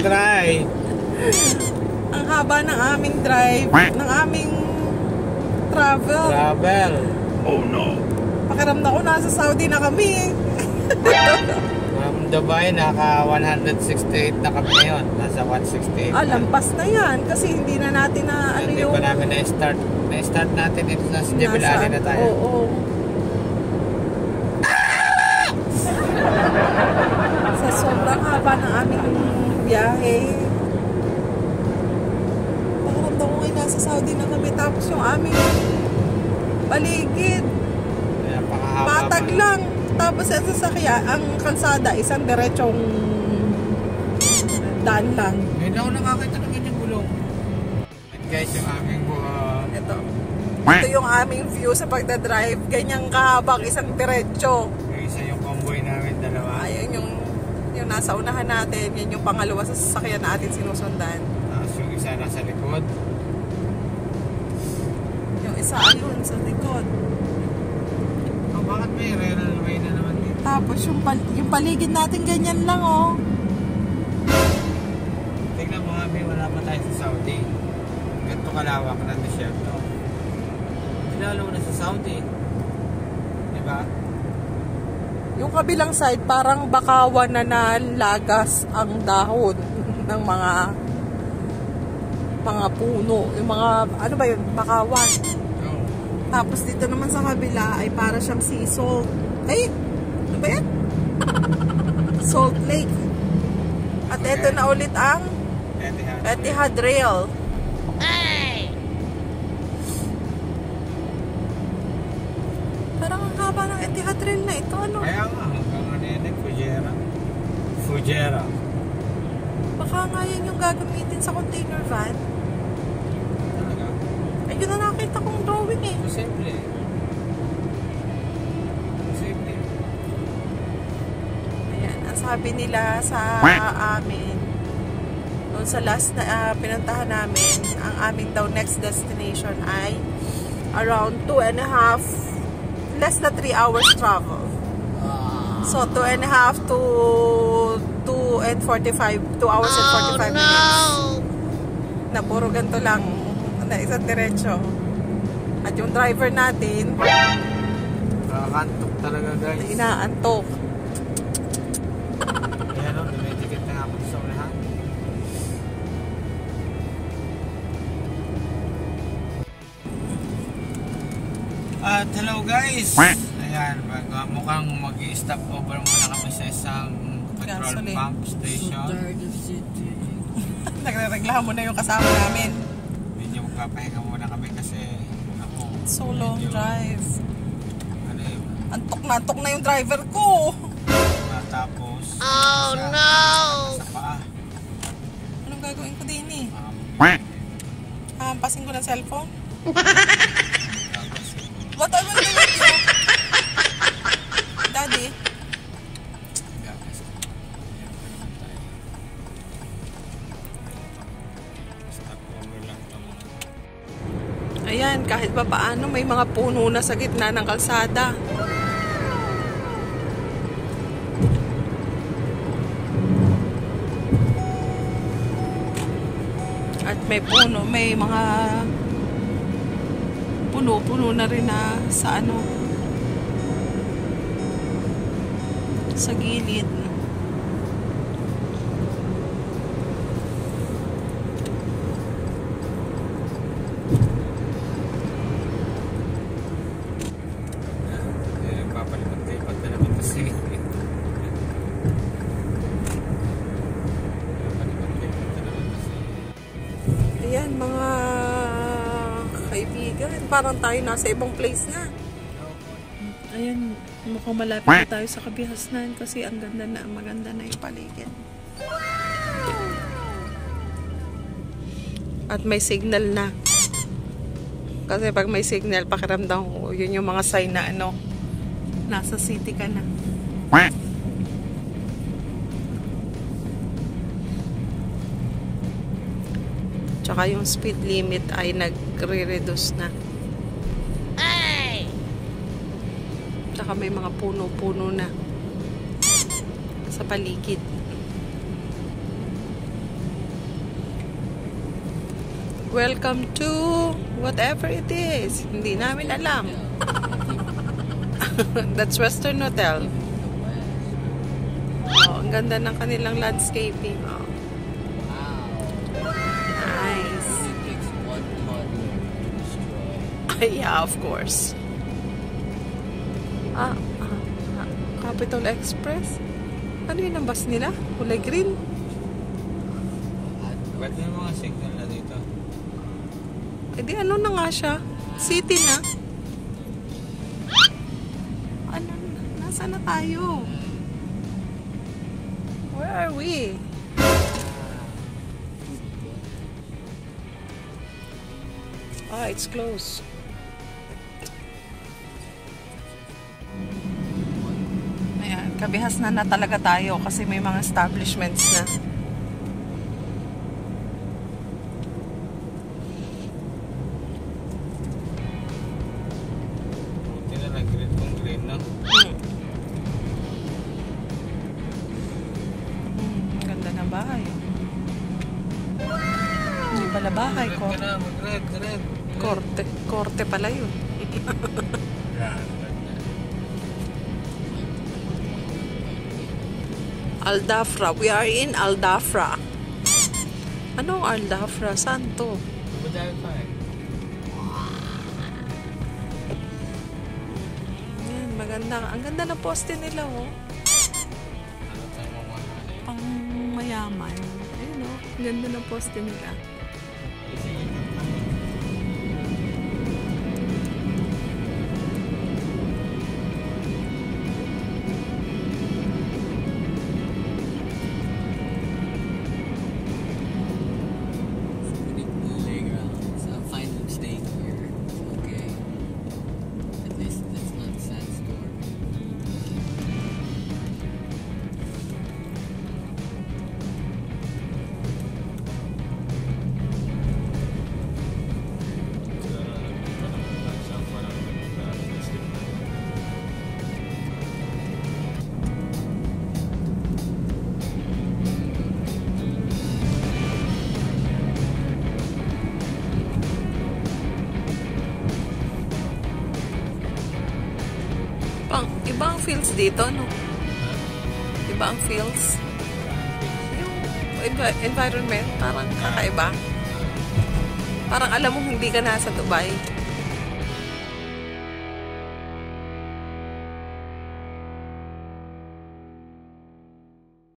drive. Ang haba ng aming drive, ng aming travel. Oh no. Pakiramdam ko nasa Saudi na kami. From Dubai, naka 168 na kami ngayon. Nasa 168. Lampas na yan. Kasi hindi na natin na ano hindi yung... pa namin na-start. Na-start natin ito na sa Jebel Ali na tayo. Oo. Sa sobrang haba ng aming biyahe. Pakiramdam ko ngayon nasa Saudi na kami. Tapos yung aming paligid. Patag lang. Tapos sa sasakyan, ang kalsada, isang diretsong daan lang. Ngayon ako nakakita ng ganyang gulong. And guys, yung aming Ito yung aming view sa pagdadrive. Ganyang kahabang isang diretso. Yung isa yung convoy namin, dalawa. Ayun yung nasa unahan natin. Yan yung pangalawa sa sasakyan natin sinusundan. Tapos yung isa nasa likod. Yung isa ayun sa likod. Bakit may railway na naman dito? Tapos yung paligid natin ganyan lang oh. Tingnan mo kami, wala pa tayo sa Saudi. Ganito kalawak na desierto. Lalo na sa Saudi. Diba? Yung kabilang side parang bakawan na nalagas ang dahon ng mga puno. Yung mga ano ba yun? Bakawan. Tapos dito naman sa kabila ay para siyang sea salt. Ay! Ano ba yan? Salt Lake. At ito na ulit ang Etihad Rail. Ay! Parang ang haba ng Etihad Rail na ito. Ano? Kaya nga, hanggang ano yan, Fujairah. Baka nga yan yung gagamitin sa container van. Ayun na nakita kong drawing eh. Posible. Ayan, ang sabi nila sa amin, noon sa last na pinuntahan namin, ang aming daw next destination ay around 2.5, less than 3 hours travel. So 2.5 to 2 hours and 45 minutes. Na puro ganito lang. Na isang diretso. At yung driver natin Nakakantok talaga guys. inaantok. Ayan o, dumidikit na ako sa unahan. At hello guys. Ayan, mukhang mag-i-stop over muna kami sa isang petrol pump station. Nagre-reglahan mo na yung kasama namin. Magpapahinga muna kami kasi ako, So long drive. Ano yun? Antok na yung driver ko. Tapos Oh no! sa paa. Anong gagawin ko din eh? Hampasin ko ng cellphone? What are you doing with you? Daddy? Ayan, kahit pa paano may mga puno na sa gitna ng kalsada. At may puno, may mga puno na rin na sa ano, sa gilid. Ayan mga kaibigan, parang tayo nasa ibang place na. Ayan, mukhang malapit na tayo sa Kabihasnan kasi ang ganda na, maganda na yung paligid. At may signal na. Kasi pag may signal, pakiramdam ko, yun yung mga sign na ano, nasa city ka na. Tsaka yung speed limit ay nagre-reduce na. Ay! Tsaka may mga puno-puno na sa paligid. Welcome to whatever it is. Hindi namin alam. That's Western Hotel. Oh, ang ganda ng kanilang landscaping. Oh. Nice. Yeah, of course. Capital Express. Ano yun ang bus nila? Kulay green. Ba't yung mga signal na dito? Eh di ano na nga siya? City na. Ano? Nasaan na tayo? Where are we? Ah, it's closed. Ayan, kabihas na talaga tayo kasi may mga establishments na. Buti na nag-green kung green na. Ang ganda ng bahay. Hindi pala bahay, Red ka na, mag-red, red. korte. Korte pala yun. Aldafra. We are in Aldafra. Anong Aldafra? Saan to? Madami pa eh. Yan, maganda. Ang ganda ng poste nila, oh. Ano tayo mga Pang mayaman. Ayun, oh. Ang ganda ng poste nila. Playgrounds. I'm fine with staying here. It's okay. At least it's not sandstorm. Iba ang feels dito, no? Iba ang feels. Yung environment, parang kakaiba. Parang alam mo hindi ka nasa Dubai.